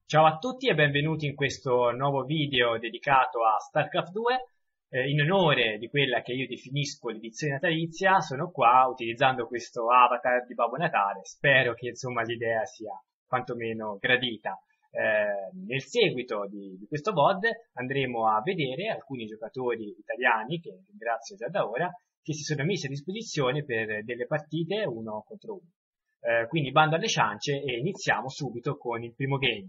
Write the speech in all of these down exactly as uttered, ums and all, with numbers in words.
Ciao a tutti e benvenuti in questo nuovo video dedicato a StarCraft due. Eh, in onore di quella che io definisco l'edizione natalizia, sono qua utilizzando questo avatar di Babbo Natale. Spero che insomma l'idea sia quantomeno gradita. Eh, nel seguito di, di questo V O D andremo a vedere alcuni giocatori italiani, che ringrazio già da ora, che si sono messi a disposizione per delle partite uno contro uno. Eh, quindi bando alle ciance e iniziamo subito con il primo game.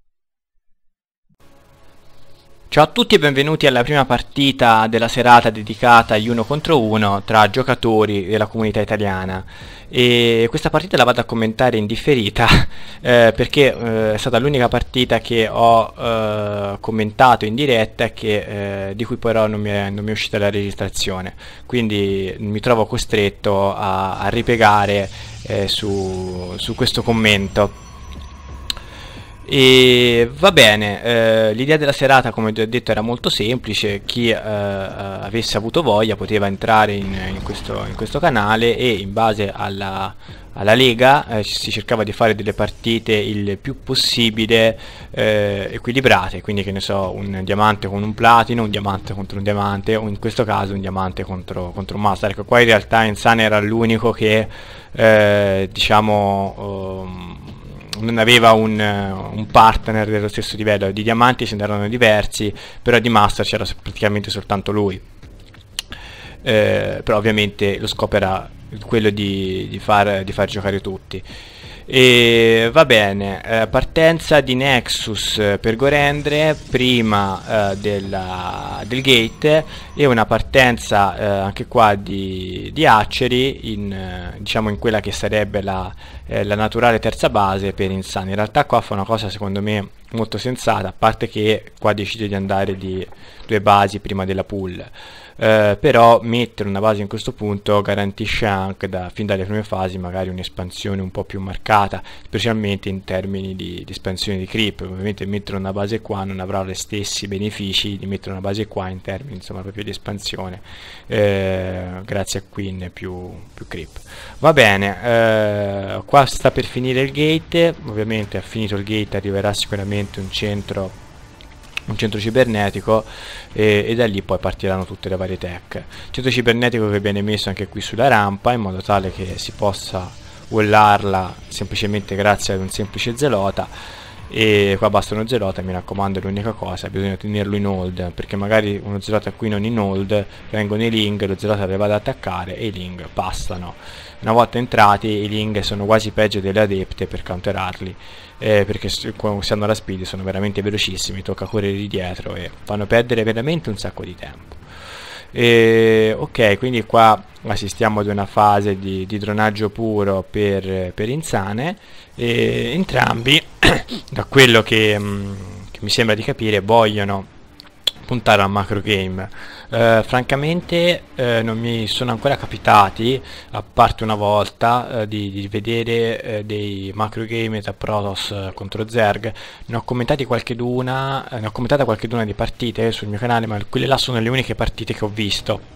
Ciao a tutti e benvenuti alla prima partita della serata dedicata agli uno contro uno tra giocatori della comunità italiana. E questa partita la vado a commentare in differita eh, perché eh, è stata l'unica partita che ho eh, commentato in diretta e che, eh, di cui però non mi, è, non mi è uscita la registrazione, quindi mi trovo costretto a, a ripiegare eh, su, su questo commento. E va bene, eh, l'idea della serata, come ho detto, era molto semplice. Chi eh, avesse avuto voglia poteva entrare in, in, questo, in questo canale e in base alla, alla lega eh, si cercava di fare delle partite il più possibile eh, equilibrate, quindi che ne so, un diamante con un platino, un diamante contro un diamante, o in questo caso un diamante contro, contro un master. Ecco, qua in realtà Insane era l'unico che eh, diciamo um, non aveva un, un partner dello stesso livello. Di diamanti se ne erano diversi, però di master c'era praticamente soltanto lui. Eh, però ovviamente lo scopo era quello di, di, far, di far giocare tutti. E va bene, eh, partenza di Nexus per Gorendre prima eh, della, del gate, e una partenza eh, anche qua di, di Hatchery in, eh, diciamo in quella che sarebbe la, eh, la naturale terza base per Insane. In realtà qua fa una cosa secondo me molto sensata, a parte che qua decide di andare di due basi prima della pool. Uh, però mettere una base in questo punto garantisce anche da, fin dalle prime fasi magari un'espansione un po' più marcata, specialmente in termini di, di espansione di creep. Ovviamente mettere una base qua non avrà gli stessi benefici di mettere una base qua in termini insomma proprio di espansione, uh, grazie a Queen più, più creep. Va bene, uh, qua sta per finire il gate. Ovviamente ha finito il gate, arriverà sicuramente un centro un centro cibernetico e, e da lì poi partiranno tutte le varie tech. Centro cibernetico che viene messo anche qui sulla rampa in modo tale che si possa wallarla semplicemente grazie ad un semplice zelota, e qua basta uno zelota, mi raccomando, è l'unica cosa, bisogna tenerlo in hold, perché magari uno zelota qui non in hold, vengono i ling, lo zelota le va ad attaccare e i ling passano. Una volta entrati i ling sono quasi peggio delle adepte per counterarli, eh, perché quando si hanno la speed sono veramente velocissimi, tocca correre di dietro e fanno perdere veramente un sacco di tempo. E, ok, quindi qua assistiamo ad una fase di, di dronaggio puro per, per Insane, e entrambi da quello che, mh, che mi sembra di capire vogliono puntare al macro game. Uh, francamente uh, non mi sono ancora capitati, a parte una volta, uh, di, di vedere uh, dei macro game da Protoss uh, contro Zerg. Ne ho commentati qualcheduna, uh, ne ho commentata qualcheduna di partite sul mio canale, ma quelle là sono le uniche partite che ho visto.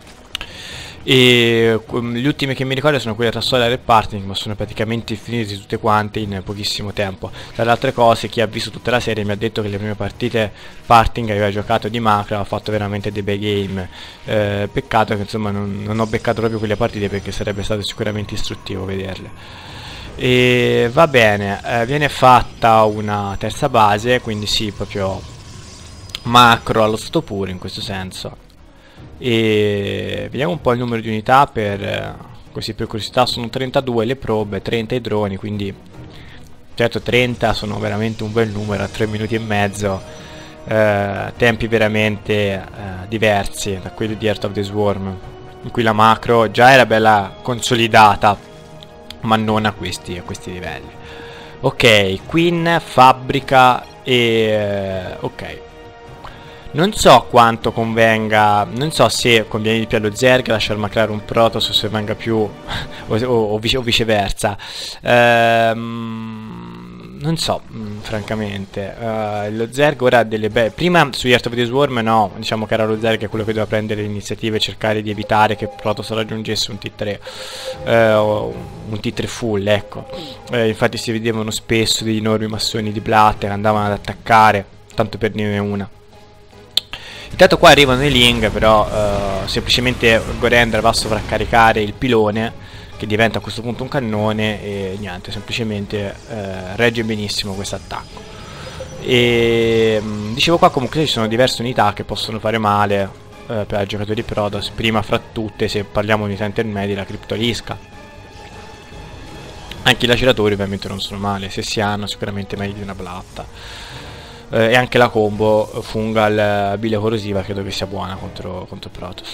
E um, le ultime che mi ricordo sono quelle tra Solar e Parting, ma sono praticamente finite tutte quante in pochissimo tempo. Tra le altre cose, chi ha visto tutta la serie mi ha detto che le prime partite Parting aveva giocato di macro, ha fatto veramente dei bei game. Eh, peccato che insomma non, non ho beccato proprio quelle partite, perché sarebbe stato sicuramente istruttivo vederle. E va bene, eh, viene fatta una terza base, quindi sì, proprio macro allo stato puro in questo senso. E vediamo un po' il numero di unità, per così per curiosità. Sono trentadue le probe, trenta i droni, quindi certo trenta sono veramente un bel numero a tre minuti e mezzo, eh, tempi veramente eh, diversi da quelli di Heart of the Swarm, in cui la macro già era bella consolidata ma non a questi, a questi livelli. Ok, Queen, fabbrica e eh, ok. Non so quanto convenga, non so se conviene di più allo Zerg lasciar macrare un Protoss o se venga più o, o, o viceversa. Ehm, non so, mh, francamente. Uh, lo Zerg ora ha delle belle. Prima su Heart of the Swarm, no, diciamo che era lo Zerg quello che doveva prendere le iniziative e cercare di evitare che Protoss raggiungesse un T tre, uh, un T tre full, ecco. Uh, infatti si vedevano spesso degli enormi massoni di Blatt che andavano ad attaccare, tanto per dirne una. Intanto qua arrivano i Ling, però uh, semplicemente Gorendra va a sovraccaricare il pilone, che diventa a questo punto un cannone, e niente, semplicemente eh, regge benissimo questo attacco. E mh, dicevo, qua comunque ci sono diverse unità che possono fare male eh, per i giocatori Protoss. Prima fra tutte, se parliamo di unità intermedie, la Cryptolisca. Anche i laceratori ovviamente non sono male, se si hanno sicuramente meglio di una Blatta. Eh, e anche la combo Fungal Bile Corrosiva credo che sia buona contro, contro Protoss.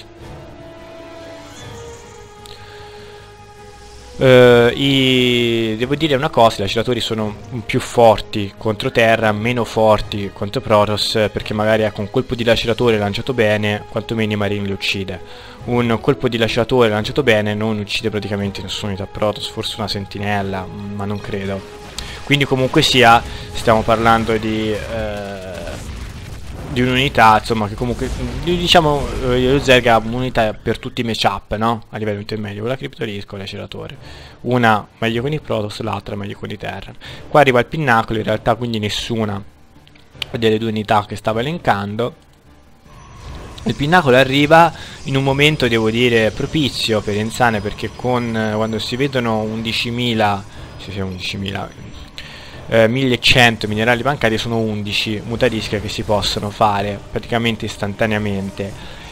Uh, i... Devo dire una cosa, i laceratori sono più forti contro terra, meno forti contro Protoss, perché magari ecco, un colpo di laceratore lanciato bene quantomeno i Marine li uccide. Un colpo di laceratore lanciato bene non uccide praticamente nessuna unità Protoss, forse una sentinella, ma non credo. Quindi comunque sia, stiamo parlando di uh, di un'unità, insomma, che comunque diciamo eh, lo Zerg ha un'unità per tutti i matchup, no? A livello intermedio, con la Cryptolisca e l'aceratore. Una meglio con i Protoss, l'altra meglio con i Terran. Qua arriva il Pinnacolo, in realtà quindi nessuna delle due unità che stavo elencando. Il Pinnacolo arriva in un momento, devo dire, propizio per Enzane, perché con eh, quando si vedono undicimila, se sia undicimila, Eh, millecento minerali bancari, sono undici mutadische che si possono fare praticamente istantaneamente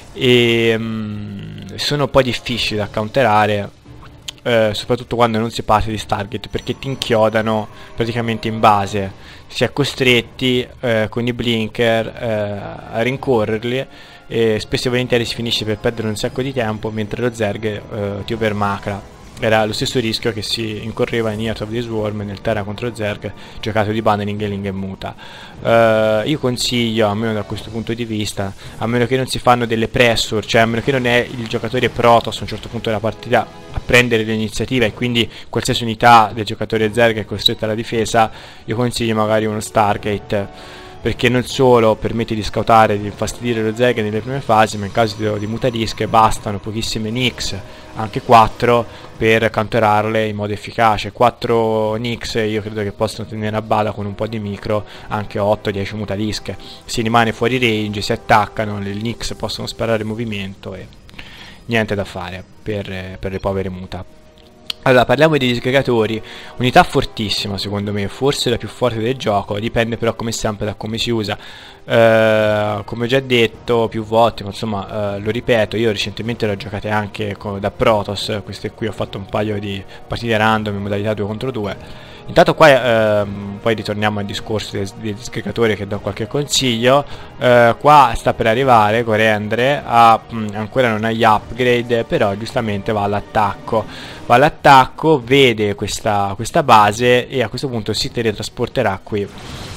e mh, sono un po' difficili da counterare, eh, soprattutto quando non si parte di Stargate, perché ti inchiodano praticamente in base, si è costretti eh, con i blinker eh, a rincorrerli, e spesso e volentieri si finisce per perdere un sacco di tempo mentre lo Zerg eh, ti overmacra. Era lo stesso rischio che si incorreva in Heart of the Swarm nel Terra contro Zerg giocato di Bannerling e Ling e Muta. Uh, io consiglio, almeno da questo punto di vista, a meno che non si fanno delle pressure, cioè a meno che non è il giocatore Protoss a un certo punto della partita a prendere l'iniziativa e quindi qualsiasi unità del giocatore Zerg è costretta alla difesa, io consiglio magari uno Stargate, perché non solo permette di scoutare, di infastidire lo Zerg nelle prime fasi, ma in caso di, di mutadische bastano pochissime Nix, anche quattro, per counterarle in modo efficace. quattro Nix io credo che possano tenere a bada con un po' di micro anche otto dieci mutadische. Si rimane fuori range, si attaccano, le Nix possono sparare in movimento e niente da fare per, per le povere muta. Allora, parliamo dei disgregatori, unità fortissima secondo me, forse la più forte del gioco, dipende però come sempre da come si usa. Uh, come ho già detto più volte, ma insomma uh, lo ripeto, io recentemente l'ho giocate anche con, da Protoss, queste qui ho fatto un paio di partite random in modalità due contro due. Intanto qua ehm, poi ritorniamo al discorso dei, dei disgregatori, che do qualche consiglio. Eh, qua sta per arrivare Gorendre, ha, mh, ancora non ha gli upgrade, però giustamente va all'attacco. Va all'attacco, vede questa, questa base e a questo punto si teletrasporterà qui.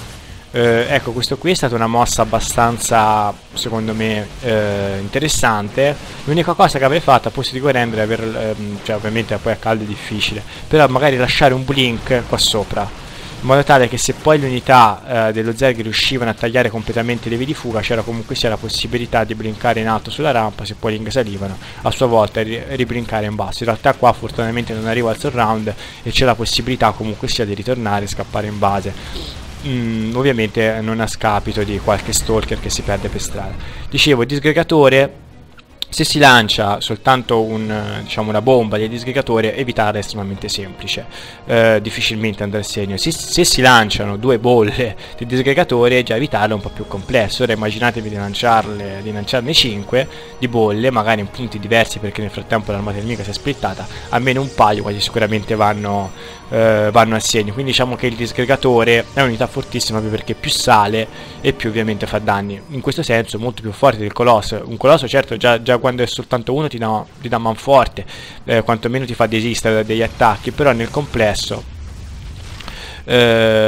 Eh, ecco, questo qui è stata una mossa abbastanza, secondo me, eh, interessante. L'unica cosa che avrei fatto a posto di Gorendre è aver, ehm, cioè ovviamente poi a caldo è difficile, però magari lasciare un blink qua sopra, in modo tale che se poi le unità eh, dello Zerg riuscivano a tagliare completamente le vie di fuga, c'era comunque sia la possibilità di blinkare in alto sulla rampa, se poi Ling salivano a sua volta ri riblinkare in basso. In realtà qua fortunatamente non arriva al surround e c'è la possibilità comunque sia di ritornare e scappare in base. Mm, ovviamente non a scapito di qualche stalker che si perde per strada. Dicevo, il disgregatore, se si lancia soltanto un, diciamo, una bomba di disgregatore, evitarla è estremamente semplice, eh, difficilmente andrà a segno. Se, se si lanciano due bolle di disgregatore, già evitarla è un po' più complesso. Ora immaginatevi di lanciarle, di lanciarne cinque di bolle, magari in punti diversi, perché nel frattempo l'armata nemica si è splittata, almeno un paio quasi sicuramente vanno, eh, vanno a segno. Quindi diciamo che il disgregatore è un'unità fortissima, perché più sale e più ovviamente fa danni. In questo senso molto più forte del colosso. Un colosso certo già, già quando è soltanto uno ti dà, ti dà manforte, eh, quantomeno ti fa desistere dagli attacchi, però nel complesso eh,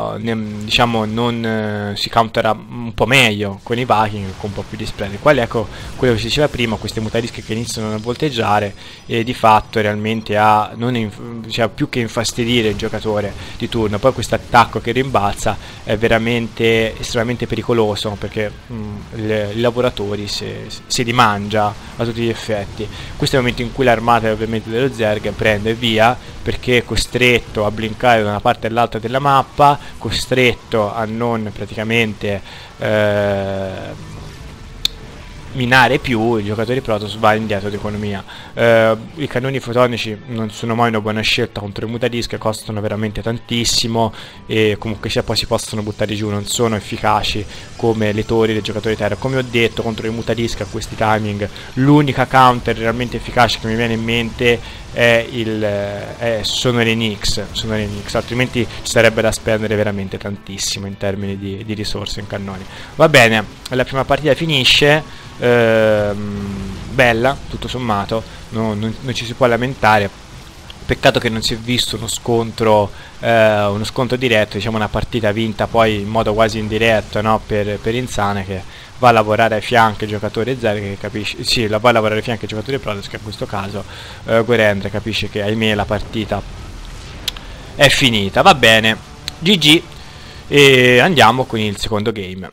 però ne, diciamo non eh, si counterà un po' meglio con i Viking, con un po' più di spread. Qual è, ecco, quello che si diceva prima, queste mutadische che iniziano a volteggiare e di fatto realmente a non inf- cioè, più che infastidire il giocatore di turno. Poi questo attacco che rimbalza è veramente estremamente pericoloso, perché mh, le, i lavoratori se, se li mangia a tutti gli effetti. Questo è il momento in cui l'armata ovviamente dello Zerg prende via, perché è costretto a blinkare da una parte all'altra della mappa, costretto a non praticamente eh, minare più. I giocatori Protoss va indietro di economia. Eh, i cannoni fotonici non sono mai una buona scelta contro i mutadische, costano veramente tantissimo e comunque sia poi si possono buttare giù, non sono efficaci come le torri dei giocatori terra. Come ho detto, contro i mutadische a questi timing l'unica counter realmente efficace che mi viene in mente è il, è, sono le Nix, sono le Nix, altrimenti ci sarebbe da spendere veramente tantissimo in termini di, di risorse in cannoni. Va bene, la prima partita finisce, ehm, bella tutto sommato, no, non, non ci si può lamentare. Peccato che non si è visto uno scontro, eh, uno scontro diretto, diciamo una partita vinta poi in modo quasi indiretto, no? per, per Insane, che va a lavorare ai fianchi il giocatore Zerg, che capisce, sì, la va a lavorare ai fianchi il giocatore Protoss, che in questo caso eh, Gorendre capisce che ahimè la partita è finita. Va bene, G G, e andiamo con il secondo game.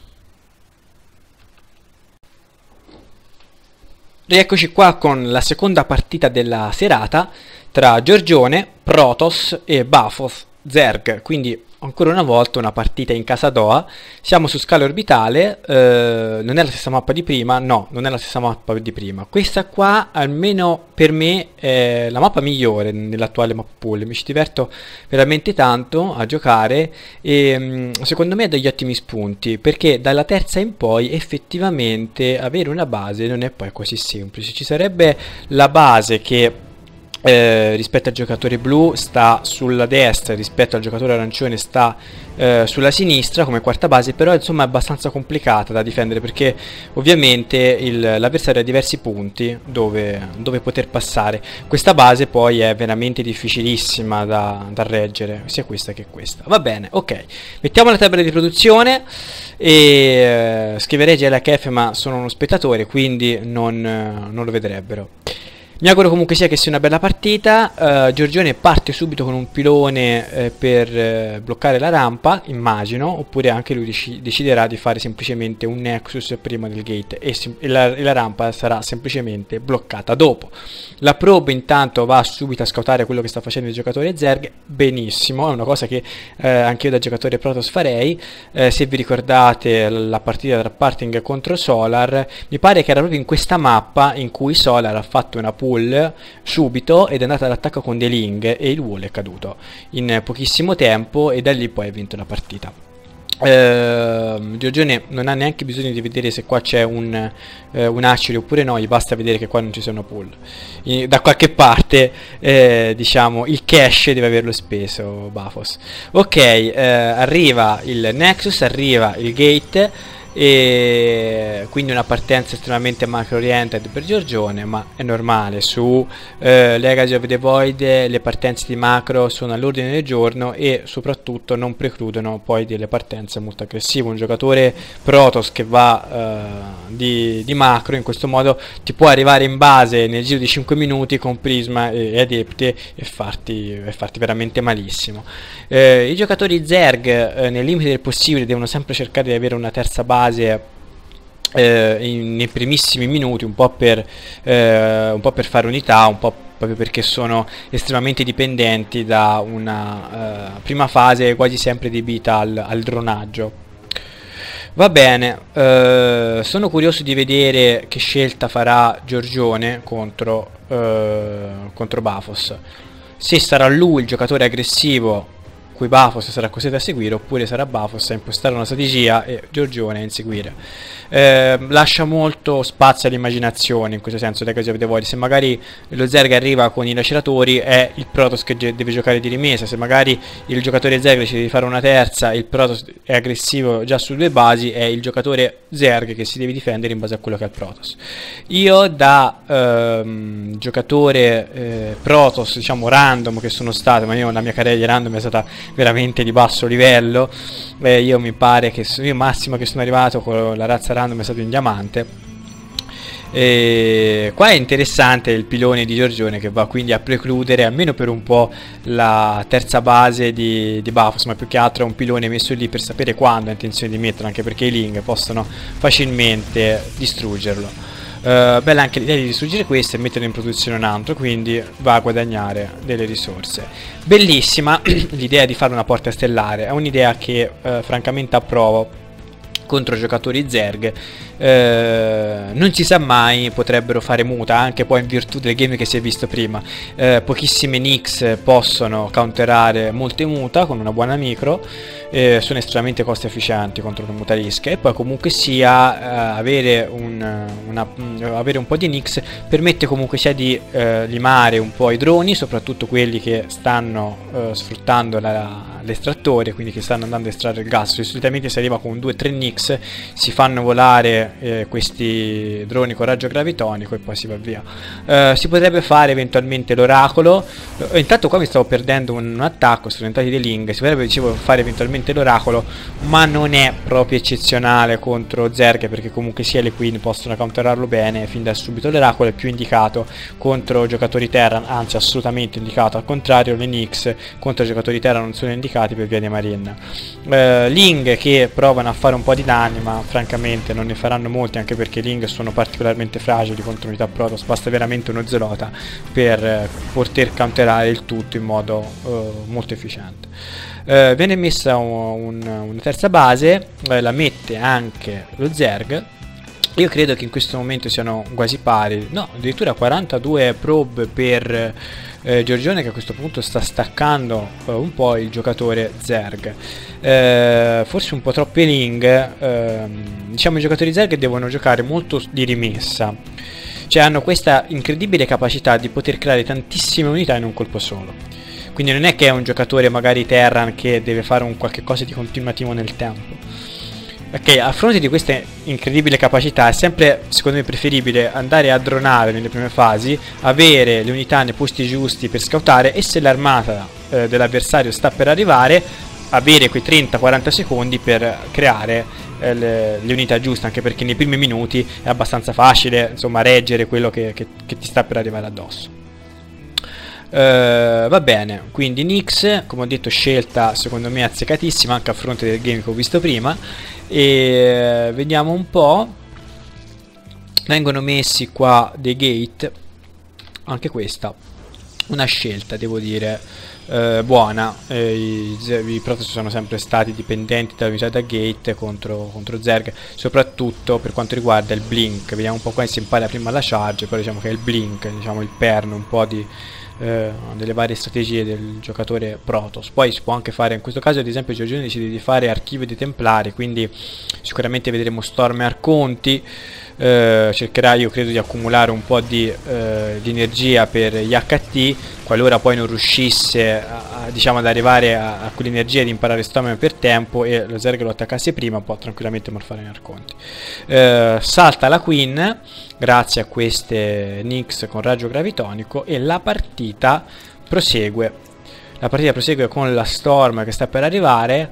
Rieccoci qua con la seconda partita della serata tra Giorgione, Protoss e Bafos Zerg, quindi ancora una volta una partita in casa Doha. Siamo su scala orbitale, eh, non è la stessa mappa di prima, no, non è la stessa mappa di prima. Questa qua, almeno per me, è la mappa migliore nell'attuale map pool. Mi ci diverto veramente tanto a giocare e mh, secondo me ha degli ottimi spunti, perché dalla terza in poi effettivamente avere una base non è poi così semplice. Ci sarebbe la base che Eh, rispetto al giocatore blu sta sulla destra, rispetto al giocatore arancione sta eh, sulla sinistra come quarta base, però insomma è abbastanza complicata da difendere, perché ovviamente il, l'avversario ha diversi punti dove, dove poter passare. Questa base poi è veramente difficilissima da, da reggere, sia questa che questa. Va bene, ok, mettiamo la tabella di produzione e eh, scriverei G L H F, ma sono uno spettatore, quindi non, eh, non lo vedrebbero. Mi auguro comunque sia che sia una bella partita. uh, Giorgione parte subito con un pilone eh, per eh, bloccare la rampa, immagino, oppure anche lui dec- deciderà di fare semplicemente un Nexus prima del gate e, sim- e, la- e la rampa sarà semplicemente bloccata dopo. La probe intanto va subito a scoutare quello che sta facendo il giocatore Zerg, benissimo, è una cosa che eh, anche io da giocatore Protoss farei. Eh, se vi ricordate la partita tra Parting contro Solar, mi pare che era proprio in questa mappa in cui Solar ha fatto una pull subito ed è andata all'attacco con The Ling e il wall è caduto in pochissimo tempo e da lì poi ha vinto la partita. Uh, Giorgione non ha neanche bisogno di vedere se qua c'è un, uh, un acero oppure no, gli basta vedere che qua non ci sono pull. I, da qualche parte eh, diciamo il cash deve averlo speso Bafos. Ok, uh, arriva il Nexus, arriva il gate e quindi una partenza estremamente macro oriented per Giorgione, ma è normale, su eh, Legacy of the Void le partenze di macro sono all'ordine del giorno e soprattutto non precludono poi delle partenze molto aggressive. Un giocatore Protoss che va eh, di, di macro in questo modo ti può arrivare in base nel giro di cinque minuti con Prisma e, e Adepte e farti, e farti veramente malissimo. Eh, i giocatori Zerg eh, nel limite del possibile devono sempre cercare di avere una terza base Eh, in, nei primissimi minuti, un po' per eh, un po' per fare unità, un po' proprio perché sono estremamente dipendenti da una eh, prima fase quasi sempre adibita al, al dronaggio. Va bene, eh, sono curioso di vedere che scelta farà Giorgione contro, eh, contro Bafos, se sarà lui il giocatore aggressivo cui Bafos sarà costretto a seguire, oppure sarà Bafos a impostare una strategia e Giorgione a inseguire. Eh, lascia molto spazio all'immaginazione in questo senso. Legacy of the Void, se magari lo Zerg arriva con i laceratori è il Protoss che deve giocare di rimessa, se magari il giocatore Zerg decide di fare una terza, il Protoss è aggressivo già su due basi, è il giocatore Zerg che si deve difendere in base a quello che ha il Protoss. Io da ehm, giocatore eh, Protoss diciamo random che sono stato, ma io la mia carriera di random è stata veramente di basso livello. Eh, io mi pare che io massimo che sono arrivato con la razza random è stato in diamante. E qua è interessante il pilone di Giorgione, che va quindi a precludere almeno per un po' la terza base di, di Bafos, ma più che altro è un pilone messo lì per sapere quando ha intenzione di metterlo, anche perché i Ling possono facilmente distruggerlo. Uh, bella anche l'idea di distruggere questo e metterlo in produzione un altro, quindi va a guadagnare delle risorse. Bellissima l'idea di fare una porta stellare, è un'idea che uh, francamente approvo contro giocatori Zerg. Eh, non si sa mai, potrebbero fare muta anche poi in virtù del game che si è visto prima. Eh, pochissime Nyx possono counterare molte muta con una buona micro, eh, sono estremamente costi efficienti contro le mutalische, e poi comunque sia eh, avere, un, una, avere un po' di Nyx permette comunque sia di eh, limare un po' i droni, soprattutto quelli che stanno eh, sfruttando l'estrattore, quindi che stanno andando a estrarre il gas. Solitamente si arriva con due tre Nyx, si fanno volare Eh, questi droni con raggio gravitonico e poi si va via. Eh, si potrebbe fare eventualmente l'oracolo. Eh, intanto qua mi stavo perdendo un, un attacco, sono entrati dei Ling. Si potrebbe, dicevo, fare eventualmente l'oracolo, ma non è proprio eccezionale contro Zerg, perché comunque sia le Queen possono counterarlo bene. Fin da subito l'oracolo è più indicato contro giocatori Terran, anzi assolutamente indicato. Al contrario, le Nyx contro giocatori Terran non sono indicati per via di Marine. Eh, Ling che provano a fare un po' di danni, ma francamente non ne faranno molti, anche perché i Ling sono particolarmente fragili contro unità Protoss. Basta veramente uno Zelota per eh, poter counterare il tutto in modo eh, molto efficiente. Eh, viene messa un, un, una terza base, eh, la mette anche lo Zerg. Io credo che in questo momento siano quasi pari, no, addirittura quarantadue probe per eh, Giorgione, che a questo punto sta staccando eh, un po' il giocatore Zerg. Eh, forse un po' troppi Ling. Eh, diciamo i giocatori Zerg devono giocare molto di rimessa, cioè hanno questa incredibile capacità di poter creare tantissime unità in un colpo solo. Quindi non è che è un giocatore magari Terran che deve fare un qualche cosa di continuativo nel tempo. Ok, a fronte di questa incredibile capacità è sempre, secondo me, preferibile andare a dronare nelle prime fasi, avere le unità nei posti giusti per scoutare, e se l'armata eh, dell'avversario sta per arrivare, avere quei trenta quaranta secondi per creare eh, le, le unità giuste, anche perché nei primi minuti è abbastanza facile, insomma, reggere quello che, che, che ti sta per arrivare addosso. Uh, va bene, quindi Nyx, come ho detto, scelta secondo me azzeccatissima anche a fronte del game che ho visto prima. E uh, vediamo un po'. Vengono messi qua dei gate, anche questa una scelta, devo dire, uh, buona. eh, i, i Protoss sono sempre stati dipendenti dall'unità da gate contro, contro Zerg, soprattutto per quanto riguarda il blink. Vediamo un po' qua, si impara prima la charge, poi diciamo che è il blink, diciamo il perno un po' di Eh, delle varie strategie del giocatore Protoss. Poi si può anche fare, in questo caso ad esempio Giorgione decide di fare archivio dei Templari, quindi sicuramente vedremo Storm e Arconti. eh, cercherà, io credo, di accumulare un po' di, eh, di energia per gli H T, qualora poi non riuscisse a, a, diciamo, ad arrivare a, a quell'energia di imparare Storm per tempo e lo Zerg lo attaccasse prima, può tranquillamente morfare in Arconti. Eh, salta la Queen grazie a queste Nyx con raggio gravitonico e la partita prosegue. La partita prosegue con la Storm che sta per arrivare.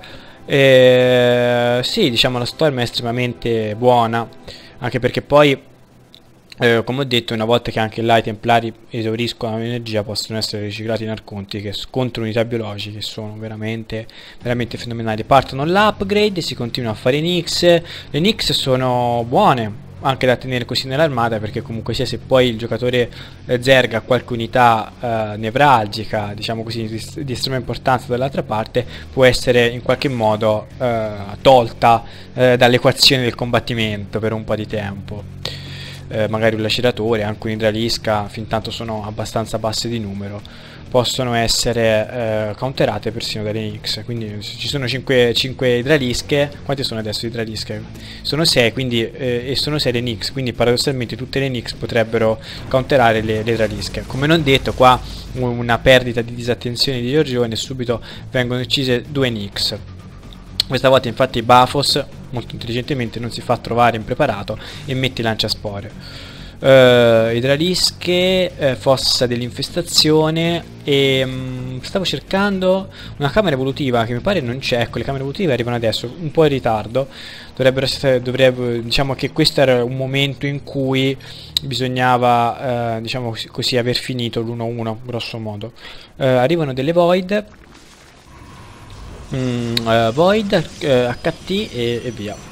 E, sì, diciamo la Storm è estremamente buona, anche perché poi, eh, come ho detto, una volta che anche là i Templari esauriscono l'energia, possono essere riciclati in Arconti, che contro unità biologiche sono veramente, veramente fenomenali. Partono l'upgrade, si continua a fare Nyx. Le Nyx sono buone anche da tenere così nell'armata, perché comunque sia, se poi il giocatore eh, Zerg ha qualche unità eh, nevralgica, diciamo così, di, di estrema importanza dall'altra parte, può essere in qualche modo eh, tolta eh, dall'equazione del combattimento per un po' di tempo. Eh, magari un laceratore, anche un'idralisca, fin tanto sono abbastanza basse di numero, possono essere eh, counterate persino dalle Nyx. Quindi ci sono cinque idralische. Quante sono adesso idralische? Sono sei, quindi, eh, e sono sei le Nyx, quindi paradossalmente tutte le Nyx potrebbero counterare le, le idralische. Come non detto, qua una perdita di disattenzione di Giorgione e subito vengono uccise due Nyx. Questa volta infatti Bafos molto intelligentemente non si fa trovare impreparato e mette lanciaspore. Uh, Uh, idralische, uh, fossa dell'infestazione e um, stavo cercando una camera evolutiva che mi pare non c'è. Ecco, le camere evolutive arrivano adesso, un po' in ritardo. Dovrebbero essere, dovrebbe, diciamo che questo era un momento in cui bisognava uh, diciamo così, così aver finito l'uno a uno grosso modo. Uh, arrivano delle void, mm, uh, void, uh, H T e, e via.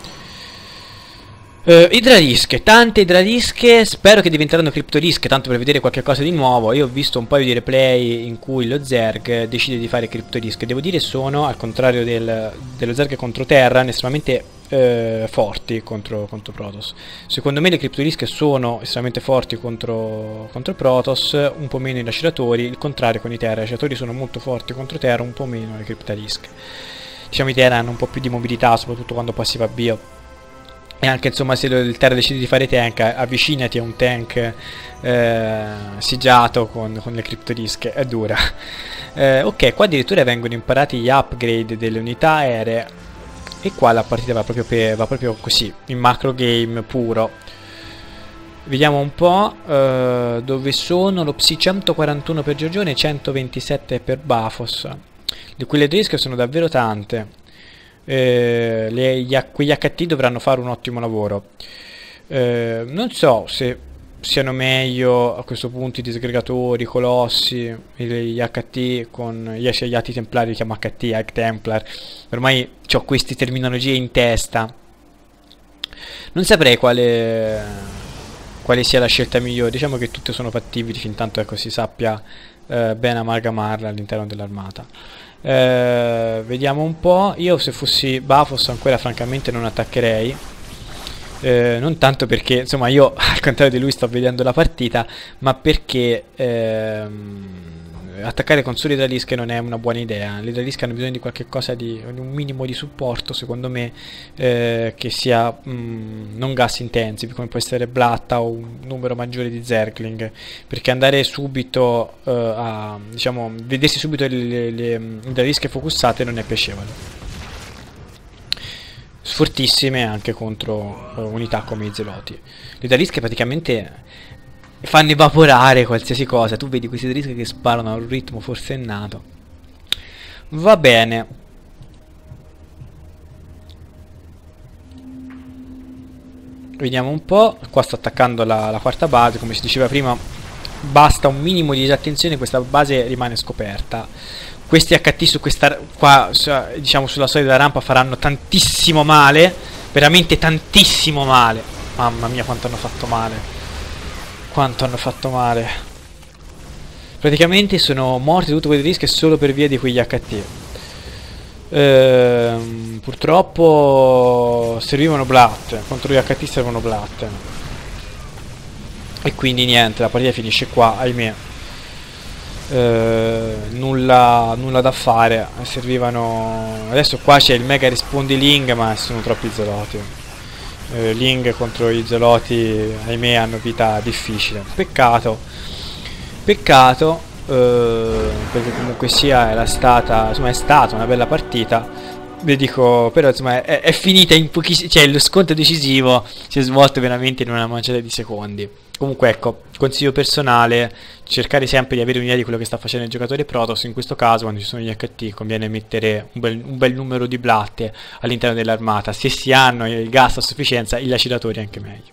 Uh, idralische, tante idralische, spero che diventeranno criptolische, tanto per vedere qualche cosa di nuovo. Io ho visto un paio di replay in cui lo Zerg decide di fare criptolische. Devo dire sono, al contrario del, dello Zerg contro Terran, estremamente uh, forti contro, contro Protoss. Secondo me le criptolische sono estremamente forti contro, contro Protoss, un po' meno i laceratori. Il contrario con i Terra, i laceratori sono molto forti contro Terra, un po' meno le criptolische. Diciamo i Terra hanno un po' più di mobilità, soprattutto quando passi va bio. E anche insomma se il Terra decide di fare tank, avvicinati a un tank eh, sigiato con, con le criptolische, è dura. Eh, ok, qua addirittura vengono imparati gli upgrade delle unità aeree e qua la partita va proprio, per, va proprio così, in macro game puro. Vediamo un po' eh, dove sono. Lo Psi centoquarantuno per Giorgione e centoventisette per Bafos, di cui le tedesche sono davvero tante. Eh, le, gli, quegli H T dovranno fare un ottimo lavoro. Eh, non so se siano meglio a questo punto i disgregatori, i colossi, gli H T con gli Ati templari, li chiamo H T, High Templar. Ormai ho queste terminologie in testa. Non saprei quale, quale sia la scelta migliore. Diciamo che tutte sono fattibili fin tanto ecco, si sappia eh, ben amalgamarle all'interno dell'armata. Eh, vediamo un po'. Io se fossi Bafos ancora francamente non attaccherei, eh, non tanto perché insomma io al contrario di lui sto vedendo la partita, ma perché ehm, attaccare con solo idralische non è una buona idea. Le idralische hanno bisogno di qualche cosa di un minimo di supporto secondo me, eh, che sia mh, non gas intensive come può essere Blatta o un numero maggiore di Zergling, perché andare subito uh, a diciamo vedersi subito le, le, le idralische focussate non è piacevole. Fortissime anche contro uh, unità come i zeloti. Le idralische praticamente fanno evaporare qualsiasi cosa. Tu vedi questi idralische che sparano a un ritmo forsennato. Va bene. Vediamo un po'. Qua sto attaccando la, la quarta base. Come si diceva prima, basta un minimo di disattenzione, questa base rimane scoperta. Questi H T su questa qua, diciamo sulla solida rampa, faranno tantissimo male, veramente tantissimo male. Mamma mia quanto hanno fatto male. Quanto hanno fatto male. Praticamente sono morti tutti quei rischi solo per via di quegli H T. Ehm, purtroppo servivano Blatt. Contro gli H T servono Blatt. E quindi niente, la partita finisce qua, ahimè. Eh, nulla, nulla da fare. Servivano. Adesso qua c'è il mega rispondi Ling, ma sono troppi zeloti. eh, Ling contro i zeloti, ahimè, hanno vita difficile. Peccato. Peccato, eh, perché comunque sia era stata, insomma, è stata una bella partita. Vi dico, però insomma è, è finita in pochissimi, cioè lo scontro decisivo si è svolto veramente in una manciata di secondi. Comunque ecco, consiglio personale, cercare sempre di avere un'idea di quello che sta facendo il giocatore Protoss. In questo caso quando ci sono gli H T conviene mettere un bel, un bel numero di blatte all'interno dell'armata. Se si hanno il gas a sufficienza, i laceratori anche meglio.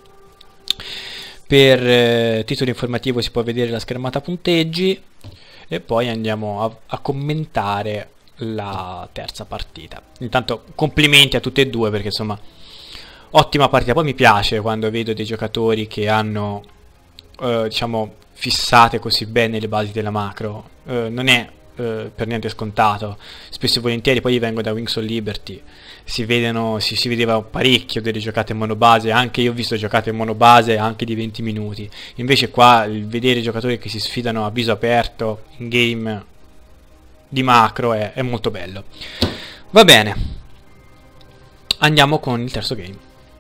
Per eh, titolo informativo si può vedere la schermata punteggi e poi andiamo a, a commentare la terza partita. Intanto complimenti a tutte e due perché insomma ottima partita. Poi mi piace quando vedo dei giocatori che hanno eh, diciamo fissate così bene le basi della macro, eh, non è eh, per niente scontato. Spesso e volentieri, poi io vengo da Wings of Liberty, si vedono, si, si vedeva parecchio delle giocate in monobase, anche io ho visto giocate in monobase anche di venti minuti. Invece qua il vedere giocatori che si sfidano a viso aperto in game di macro è, è molto bello. Va bene, andiamo con il terzo game.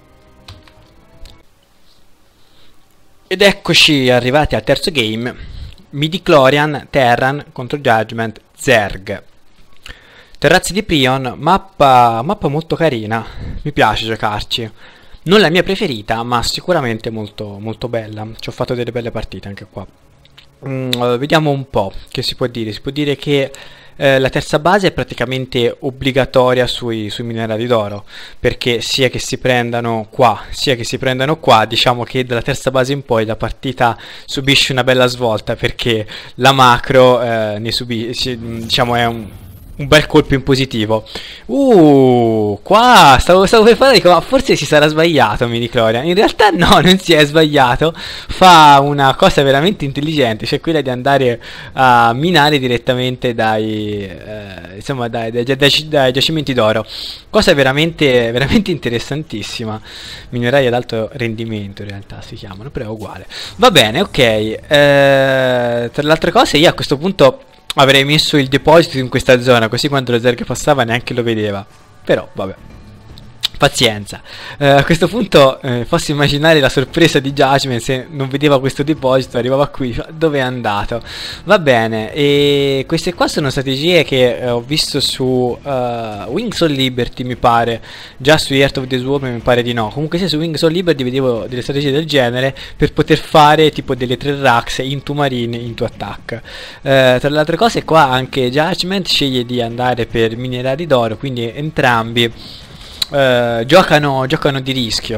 Ed eccoci arrivati al terzo game. Midichlorian Terran contro Judgment Zerg. Terrazzi di Prion, mappa, mappa molto carina, mi piace giocarci. Non la mia preferita, ma sicuramente molto, molto bella. Ci ho fatto delle belle partite anche qua. Mm, eh, vediamo un po' che si può dire. Si può dire che eh, la terza base è praticamente obbligatoria sui, sui minerali d'oro, perché sia che si prendano qua, sia che si prendano qua, diciamo che dalla terza base in poi la partita subisce una bella svolta, perché la macro eh, ne subisce, diciamo, è un un bel colpo in positivo. Uh, qua stavo, stavo per fare, dico, ma forse si sarà sbagliato Midichlorian. In realtà no, non si è sbagliato. Fa una cosa veramente intelligente, cioè quella di andare a minare direttamente dai, eh, insomma, dai, dai, dai, dai giacimenti d'oro. Cosa veramente, veramente interessantissima. Minerali ad alto rendimento in realtà si chiamano, però è uguale. Va bene, ok. Eh, tra le altre cose io a questo punto avrei messo il deposito in questa zona, così quando lo Zerg passava neanche lo vedeva. Però, vabbè. Pazienza. Eh, a questo punto eh, posso immaginare la sorpresa di Judgment se non vedeva questo deposito, arrivava qui, dove è andato? Va bene, e queste qua sono strategie che eh, ho visto su uh, Wings of Liberty, mi pare. Già su Heart of the Swarm mi pare di no. Comunque sia su Wings of Liberty vedevo delle strategie del genere per poter fare tipo delle tre racks into marine, into attack. Eh, tra le altre cose qua anche Judgment sceglie di andare per minerali d'oro, quindi entrambi Uh, giocano, giocano di rischio.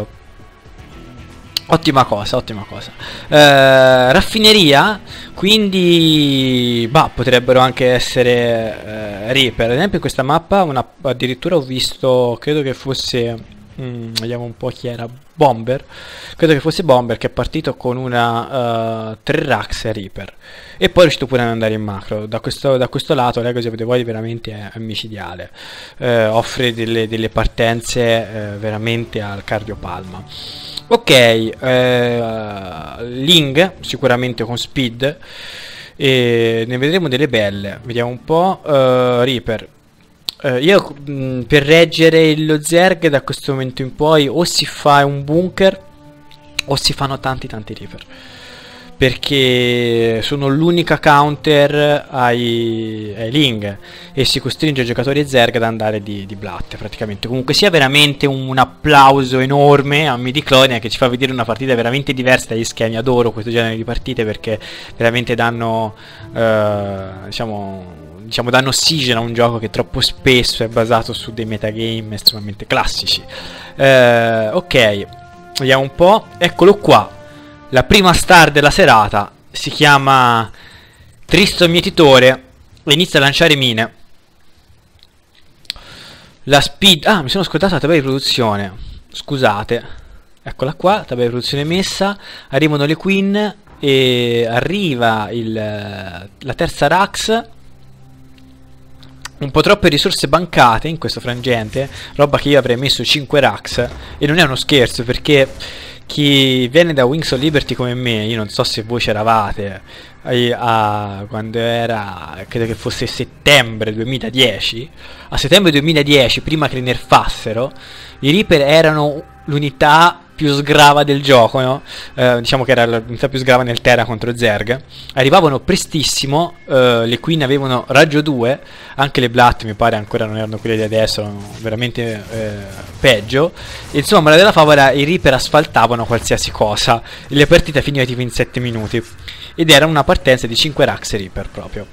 Ottima cosa, ottima cosa. Uh, raffineria, quindi bah, potrebbero anche essere uh, Reaper. Ad esempio in questa mappa una, addirittura ho visto, credo che fosse mm, vediamo un po' chi era, Bomber. Credo che fosse Bomber che è partito con una uh, tre Rax Reaper e poi è riuscito pure ad andare in macro. Da questo, da questo lato Legacy of the Void veramente è, è micidiale. Eh, offre delle, delle partenze eh, veramente al cardiopalma. Ok, eh, Ling sicuramente con speed, e ne vedremo delle belle. Vediamo un po'. uh, Reaper. Uh, io mh, per reggere lo Zerg da questo momento in poi o si fa un bunker o si fanno tanti tanti Reaper, perché sono l'unica counter ai, ai Ling e si costringe i giocatori Zerg ad andare di, di blatte praticamente. Comunque sia veramente un applauso enorme a Midichlorian che ci fa vedere una partita veramente diversa dagli schemi. Adoro questo genere di partite perché veramente danno eh, diciamo diciamo danno ossigeno a un gioco che troppo spesso è basato su dei metagame estremamente classici. Eh, ok, vediamo un po'. Eccolo qua. La prima star della serata si chiama Tristo Mietitore e inizia a lanciare mine. La speed... Ah, mi sono scordato la tabella di produzione. Scusate. Eccola qua, tabella di produzione messa. Arrivano le Queen e arriva il, la terza Rax. Un po' troppe risorse bancate in questo frangente. Roba che io avrei messo cinque Rax. E non è uno scherzo perché... chi viene da Wings of Liberty come me, io non so se voi c'eravate a, a, quando era, credo che fosse settembre duemiladieci, a settembre duemiladieci, prima che li nerfassero, i Reaper erano l'unità più sgrava del gioco, no? Eh, diciamo che era l'unità più sgrava nel Terra contro Zerg. Arrivavano prestissimo, eh, le Queen avevano raggio due, anche le Blatt mi pare ancora non erano quelle di adesso, erano veramente eh, peggio. E, insomma, la della favola, i Reaper asfaltavano qualsiasi cosa e le partite finivano tipo in sette minuti ed era una partenza di cinque Rax Reaper proprio.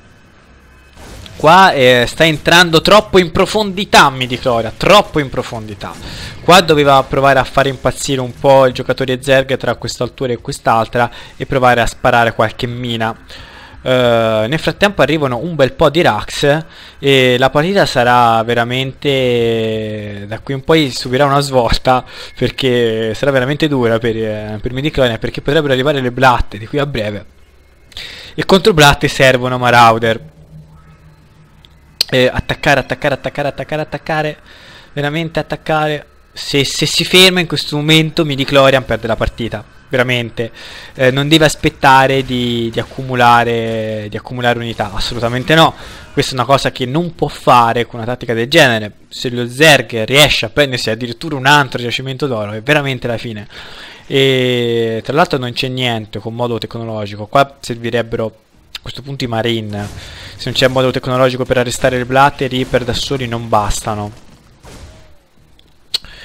Qua eh, sta entrando troppo in profondità Midichlorian, troppo in profondità. Qua doveva provare a fare impazzire un po' il giocatore Zerg tra quest'altura e quest'altra e provare a sparare qualche mina. Uh, nel frattempo arrivano un bel po' di Rax e la partita sarà veramente, da qui in poi subirà una svolta, perché sarà veramente dura per, eh, per Midichlorian, perché potrebbero arrivare le Blatte di qui a breve e contro Blatte servono Marauder. Eh, attaccare, attaccare, attaccare, attaccare, attaccare, veramente attaccare. Se, se si ferma in questo momento Midichlorian perde la partita, veramente. Eh, non deve aspettare di, di accumulare di accumulare unità, assolutamente no. Questa è una cosa che non può fare con una tattica del genere. Se lo Zerg riesce a prendersi addirittura un altro giacimento d'oro è veramente la fine. E tra l'altro non c'è niente con modulo tecnologico. Qua servirebbero a questo punto i Marine. Se non c'è modo tecnologico per arrestare le Blatte, i Reaper da soli non bastano.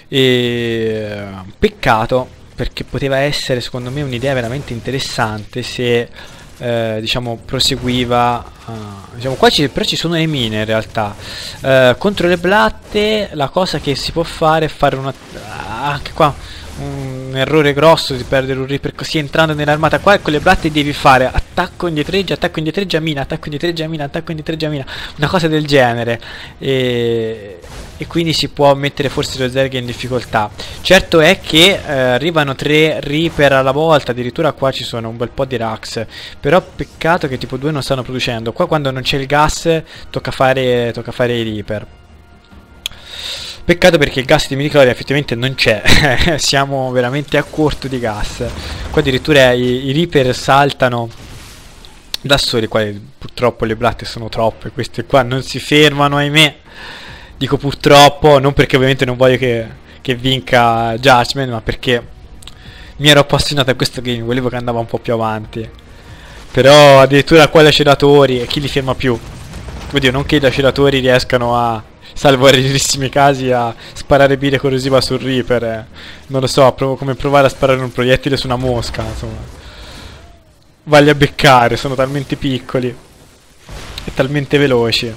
E peccato, perché poteva essere secondo me un'idea veramente interessante se eh, diciamo proseguiva. Uh, diciamo qua ci, però ci sono le mine in realtà. Uh, contro le blatte la cosa che si può fare è fare una anche qua un errore grosso di perdere un Reaper così entrando nell'armata qua, e con le blatte devi fare attacco indietreggia, attacco indietreggia mina, attacco indietreggia mina, attacco indietreggia mina, una cosa del genere, e, e quindi si può mettere forse lo Zerg in difficoltà. Certo è che eh, arrivano tre Reaper alla volta, addirittura qua ci sono un bel po' di Rax, però peccato che tipo due non stanno producendo. Qua quando non c'è il gas tocca fare, tocca fare i Reaper. Peccato perché il gas di midichlorian effettivamente non c'è. Siamo veramente a corto di gas. Qua addirittura i, i Reaper saltano da soli. Qua purtroppo le blatte sono troppe, queste qua non si fermano, ahimè. Dico purtroppo, non perché ovviamente non voglio che, che vinca Judgment, ma perché mi ero appassionato a questo game, volevo che andava un po' più avanti. Però addirittura qua i laceratori, e chi li ferma più? Oddio, non che i laceratori riescano a, salvo i rarissimi casi, a sparare bile corrosiva sul Reaper, eh. Non lo so, provo come provare a sparare un proiettile su una mosca, insomma. Vagli a beccare, sono talmente piccoli e talmente veloci.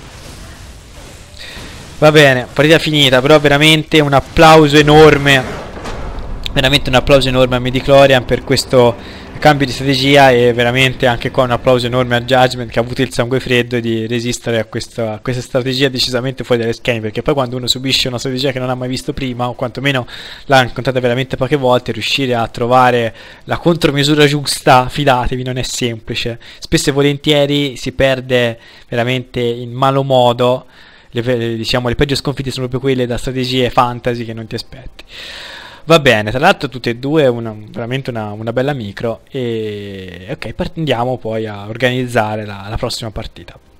Va bene, partita finita, però veramente un applauso enorme, veramente un applauso enorme a midichlorian per questo cambio di strategia, e veramente anche qua un applauso enorme a Judgment che ha avuto il sangue freddo di resistere a questa, a questa strategia decisamente fuori dalle schemi, perché poi quando uno subisce una strategia che non ha mai visto prima, o quantomeno l'ha incontrata veramente poche volte, riuscire a trovare la contromisura giusta, fidatevi, non è semplice. Spesso e volentieri si perde veramente in malo modo. Le, diciamo, le peggio sconfitte sono proprio quelle da strategie fantasy che non ti aspetti. Va bene, tra l'altro tutte e due una, veramente una, una bella micro, e ok, andiamo poi a organizzare la, la prossima partita.